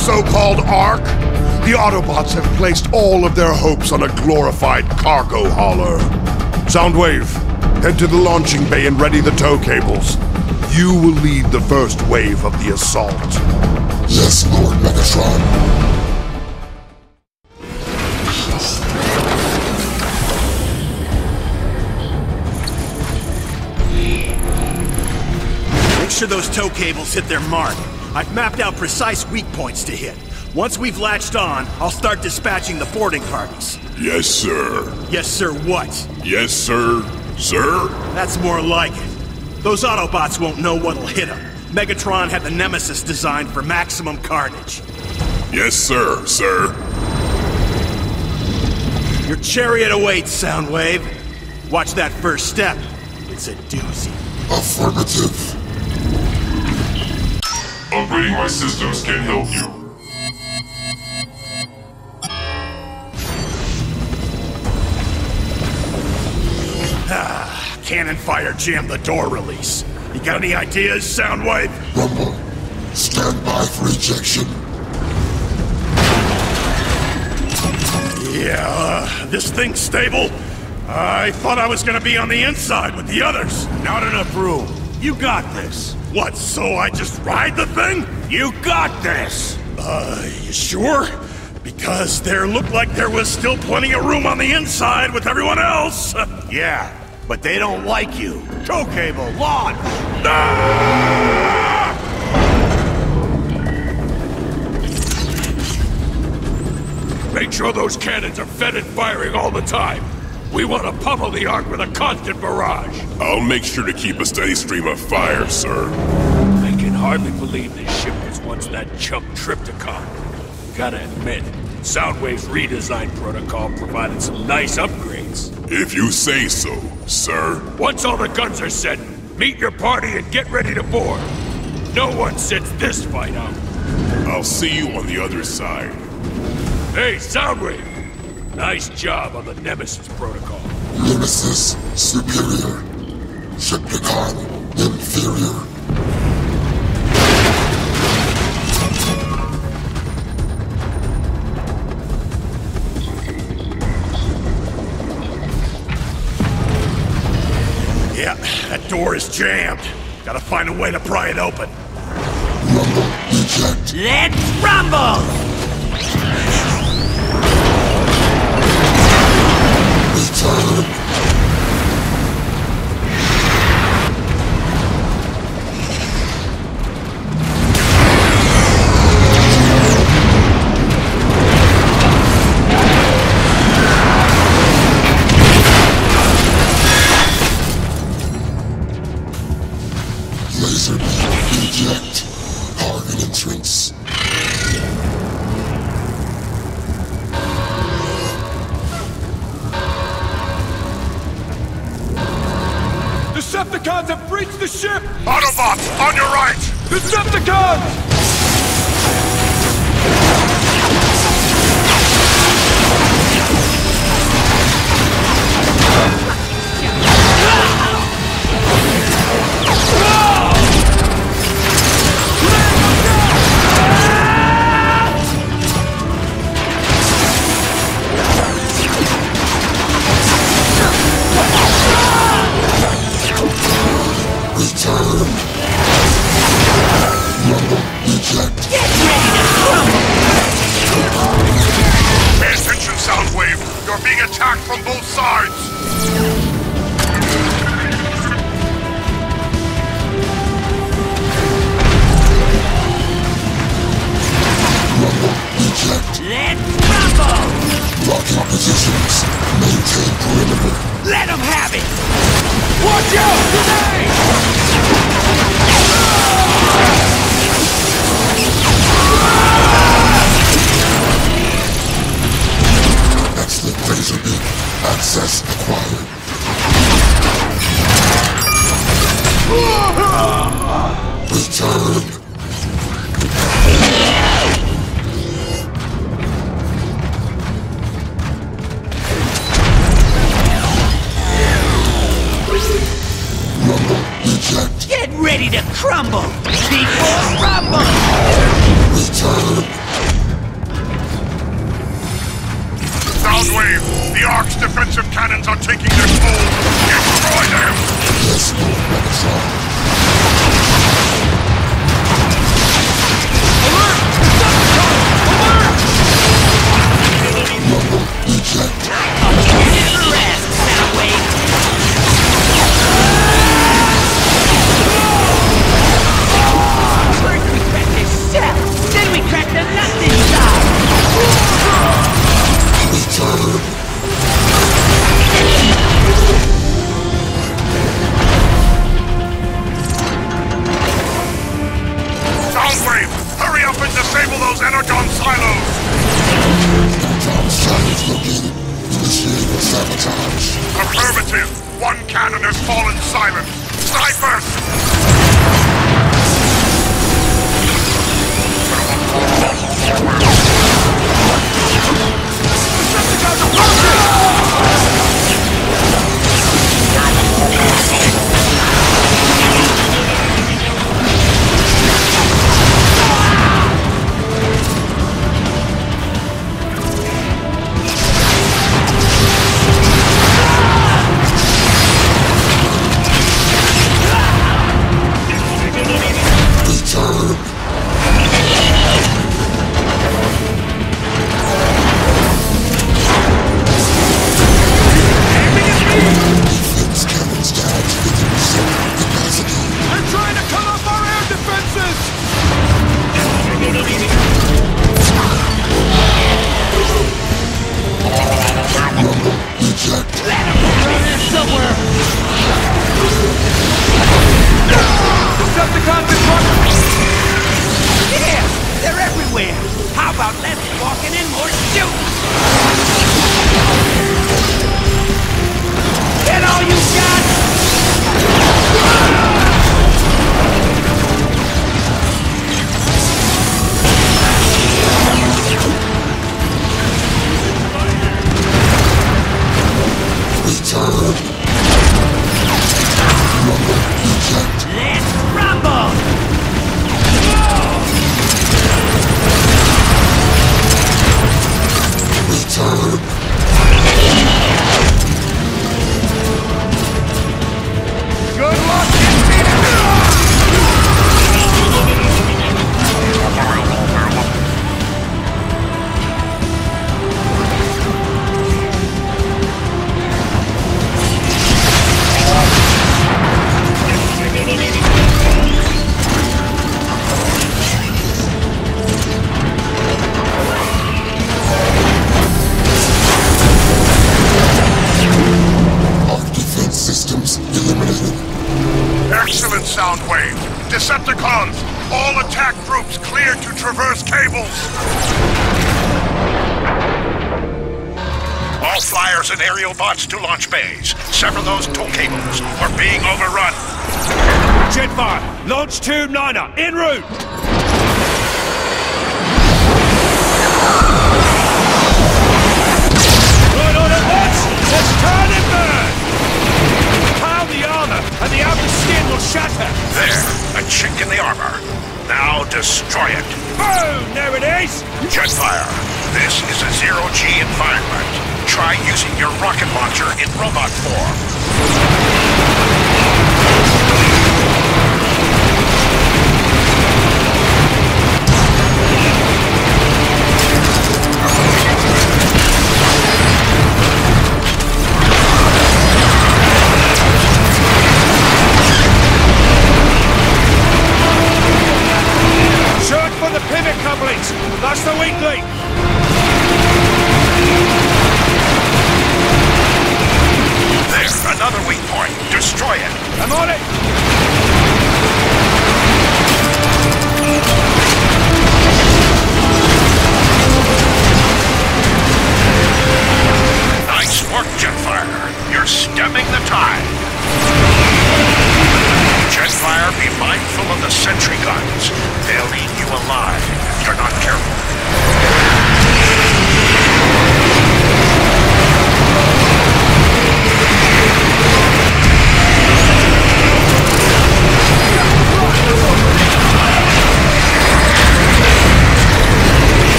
so-called Ark? The Autobots have placed all of their hopes on a glorified cargo hauler. Soundwave, head to the launching bay and ready the tow cables. You will lead the first wave of the assault. Yes, Lord Megatron. Make sure those tow cables hit their mark. I've mapped out precise weak points to hit. Once we've latched on, I'll start dispatching the boarding parties. Yes, sir. Yes, sir, what? Yes, sir. Sir? That's more like it. Those Autobots won't know what'll hit them. Megatron had the Nemesis designed for maximum carnage. Yes, sir, sir. Your chariot awaits, Soundwave. Watch that first step. It's a doozy. Affirmative. Upgrading my systems can help you. Cannon fire jammed the door release. You got any ideas, Soundwave? Rumble. Stand by for ejection. Yeah, this thing's stable. I thought I was gonna be on the inside with the others. Not enough room. You got this. What, so I just ride the thing? You got this! You sure? Because there looked like there was still plenty of room on the inside with everyone else. Yeah, but they don't like you. Tow cable, launch! Ah! Make sure those cannons are fed and firing all the time. We want to pummel the Ark with a constant barrage. I'll make sure to keep a steady stream of fire, sir. I can hardly believe this ship was once that chump Trypticon. Gotta admit, Soundwave's redesign protocol provided some nice upgrades. If you say so, sir. Once all the guns are set, meet your party and get ready to board. No one sits this fight out. I'll see you on the other side. Hey, Soundwave! Nice job on the Nemesis protocol. Nemesis superior. Trypticon inferior. Yeah, that door is jammed. Gotta find a way to pry it open. Rumble, eject. Let's rumble! Return. Laser beam eject. Target entrance. Decepticons have breached the ship! Autobots, on your right! Decepticons! Return. Rumble, eject. Pay attention, Soundwave. You're being attacked from both sides. Rumble, eject. Let's rumble! Locking positions. Maintain perimeter. Let them have it! Watch out! Grenade! Excellent laser beam. Access acquired. Return. Get ready to crumble before rumble! Soundwave, the Ark's defensive cannons are taking their toll. Destroy them! Yes, Lord Megatron. Rumble, eject. I'll give you the rest, Soundwave. First we crack this shell, then we crack the nuts inside. Return. Soundwave, hurry up and disable those energon silos! Energon silos located. Initiate sabotage. Affirmative! One cannon has fallen silent! Snipers! Excellent, Soundwave. Decepticons, all attack groups cleared to traverse cables. All flyers and aerial bots to launch bays. Sever those tow cables. We're being overrun. Jetfire, launch tube 9er, en route! Right on at once! Let's turn and burn! Pound the armor, and the outer skin will shatter! There, a chink in the armor. Now destroy it. Boom! There it is! Jetfire, this is a zero-G environment. Try using your rocket launcher in robot form. Search for the pivot couplings! That's the weak link! There's another weak point. Destroy it. I'm on it! Nice work, Jetfire. You're stemming the tide. Jetfire, be mindful of the sentry guns. They'll eat you alive if you're not careful.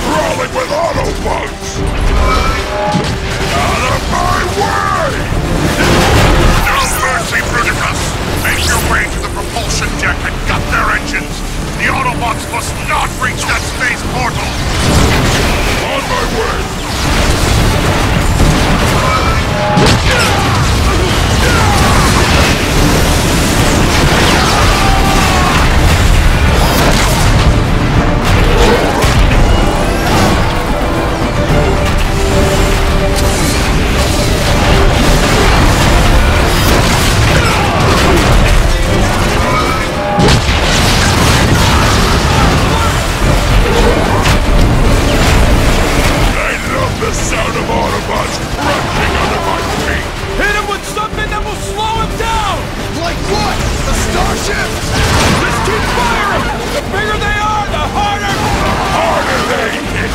crawling with Autobots! Out of my way! No mercy, Bruticus! Make your way to the propulsion deck and gut their engines! The Autobots must not reach that space portal! On my way! The sound of Autobots crunching under my feet! Hit him with something that will slow him down! Like what? A starship? Just keep firing! The bigger they are, the harder! The harder they hit!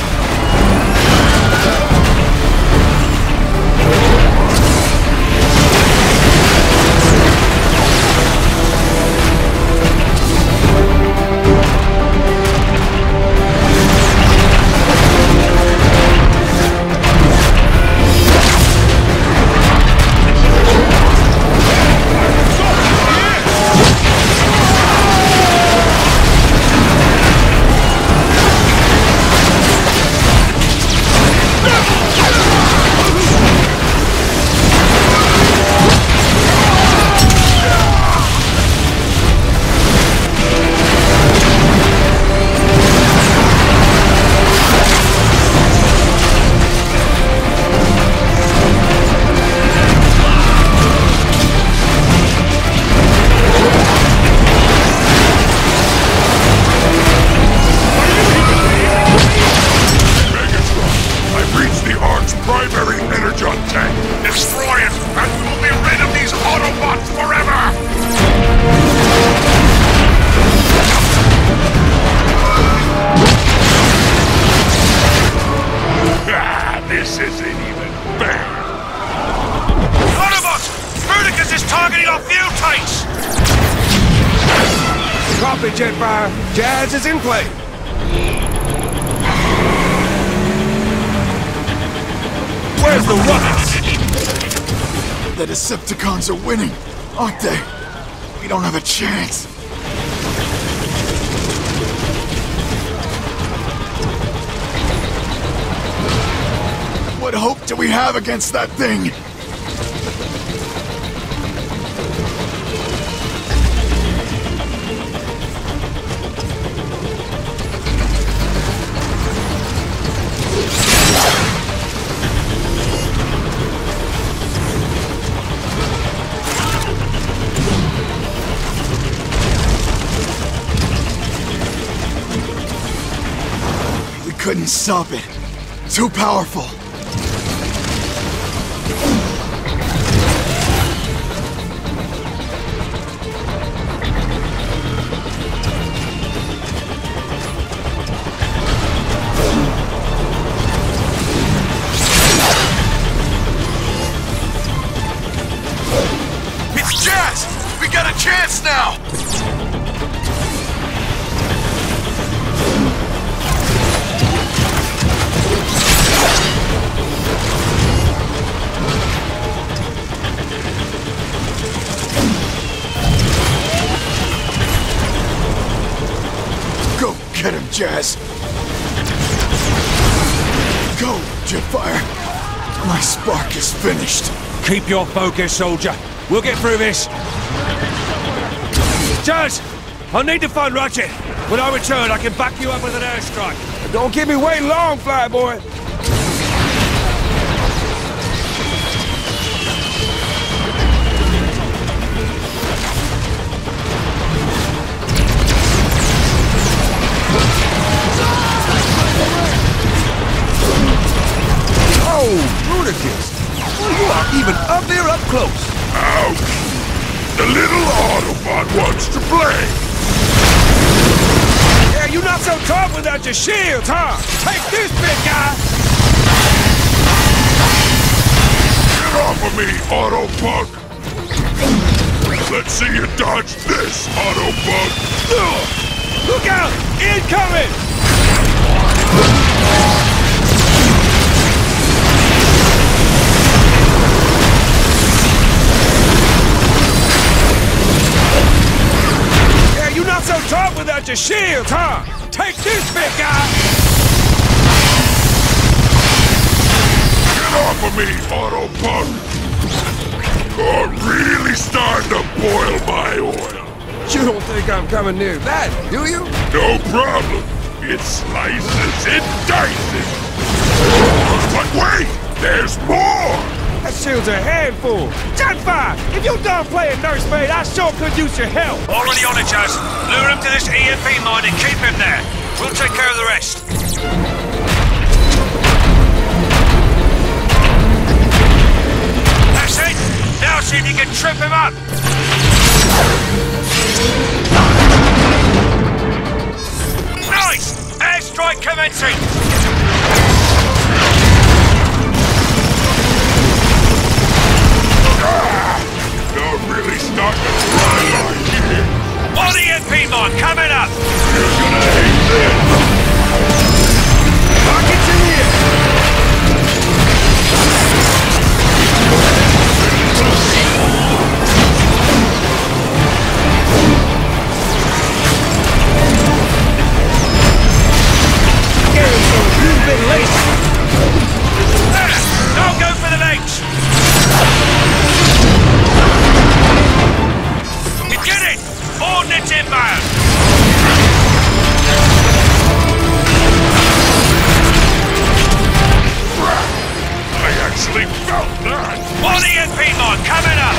Jetfire, Jazz is in play. Where's the rockets? The Decepticons are winning, aren't they? We don't have a chance. What hope do we have against that thing? Couldn't stop it. Too powerful. It's Jazz! We got a chance now! Get him, Jazz. Go, Jetfire. My spark is finished. Keep your focus, soldier. We'll get through this. Jazz, I need to find Ratchet. When I return, I can back you up with an airstrike. Don't keep me waiting long, Flyboy. You are even up there up close. Ouch! The little Autobot wants to play! Yeah, you're not so tough without your shields, huh? Take this, big guy! Get off of me, Autobug! Let's see you dodge this, Autobug! Look out! Incoming! your shields, huh? Take this, big guy! Get off of me, Autopunk! You're really starting to boil my oil. You don't think I'm coming near that, do you? No problem. It slices, it dices. But wait, there's more! That shield's a handful! Jetfire! If you done playing nursemaid, I sure could use your help! Already on it, Jazz. Lure him to this EMP mine and keep him there. We'll take care of the rest. That's it! Now see if you can trip him up! Nice! Airstrike commencing! You're really starting to fly like here. One EMP mine coming up! You're gonna hate this! Rockets in here! You've been laced! Don't go for the legs! You did it! Ordnance inbound! I actually felt that! One EMP mine coming up!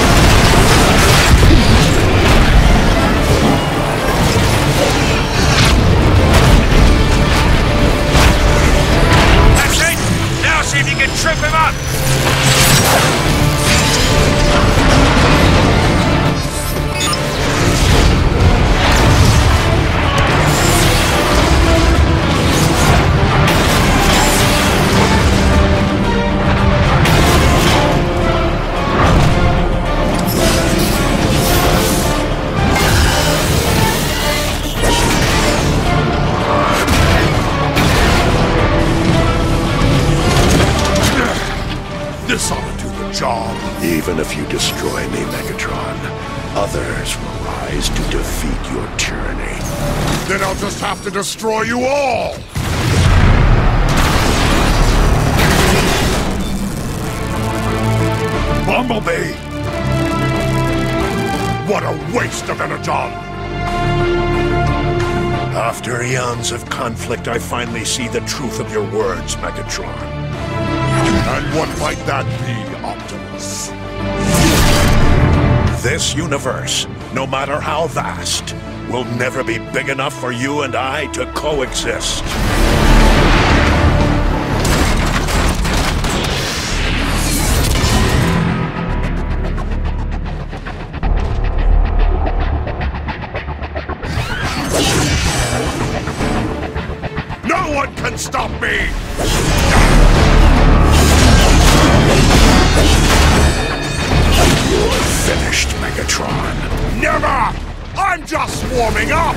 That's it! Now see if you can trip him up! This ought to do the job. Even if you destroy me, Megatron, others will rise to defeat your tyranny. Then I'll just have to destroy you all! Bumblebee! What a waste of energon! After eons of conflict, I finally see the truth of your words, Megatron. And what might that be, Optimus? This universe, no matter how vast, will never be big enough for you and I to coexist. No one can stop me! You're finished, Megatron. Never! I'm just warming up!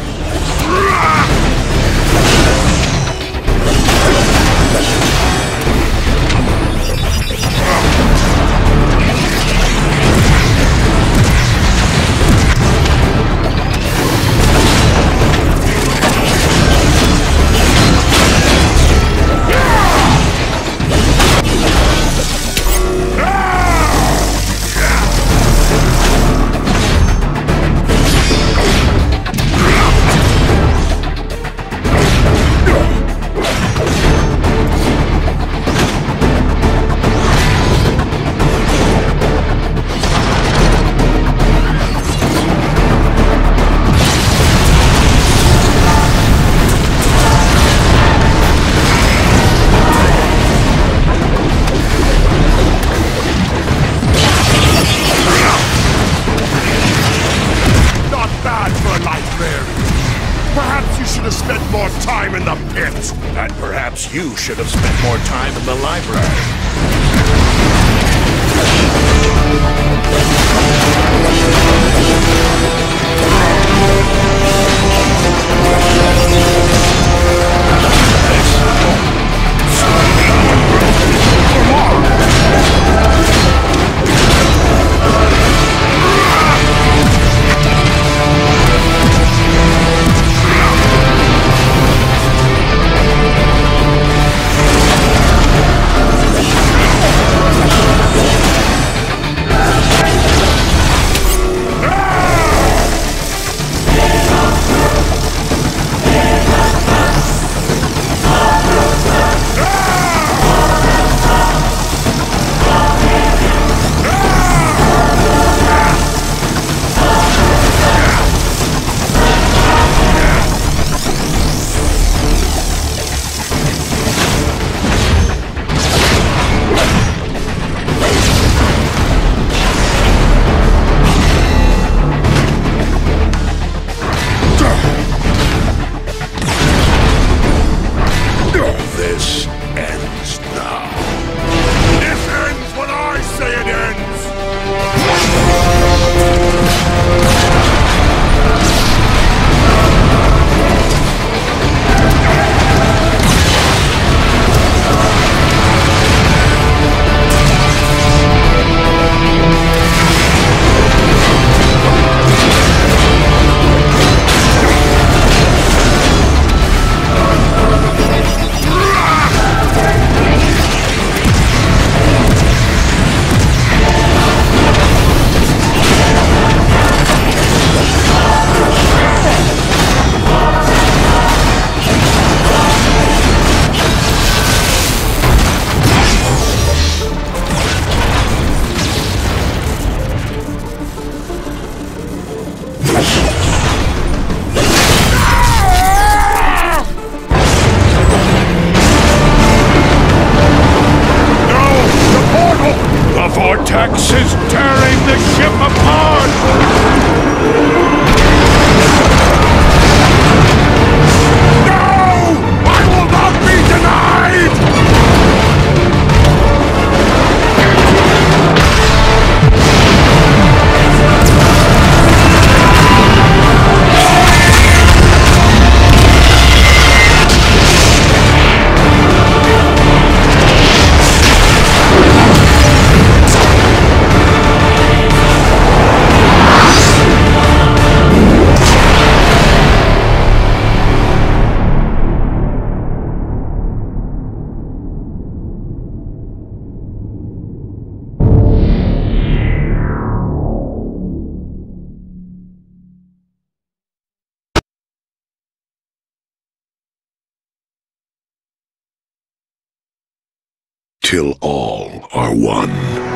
Time in the pit! And perhaps you should have spent more time in the library. ends now. This ends when I say it ends! Vortex is tearing the ship apart! No! I will not be denied! Till all are one.